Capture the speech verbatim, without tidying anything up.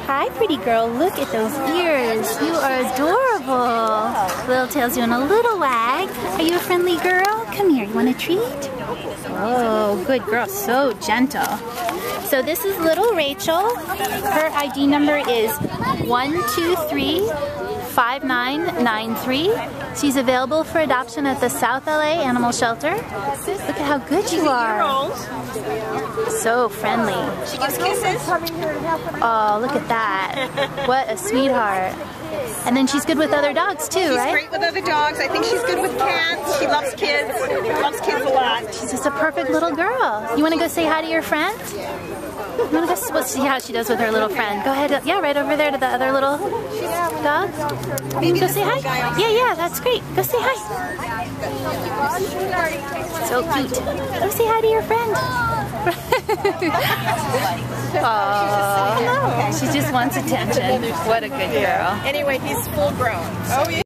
Hi, pretty girl. Look at those ears. You are adorable. Little tail's doing a little wag. Are you a friendly girl? Come here. You want a treat? Oh, good girl. So gentle. So this is little Rachel. Her I D number is one two three five nine nine three. She's available for adoption at the South L A Animal Shelter. Look at how good you are. So friendly. She gives kisses. Oh, look at that. What a sweetheart. And then she's good with other dogs too, she's right? She's great with other dogs. I think she's good with cats. She loves kids. Loves kids a lot. She's just a perfect little girl. You want to go say hi to your friend? You want to go see how she does with her little friend? Go ahead. Yeah, right over there to the other little dog. Maybe go say hi. Yeah, yeah, that's great. Go say hi. So cute. Go say hi to your friend. Aww. She just wants attention. What a good girl. Anyway, he's full grown. Oh, yeah.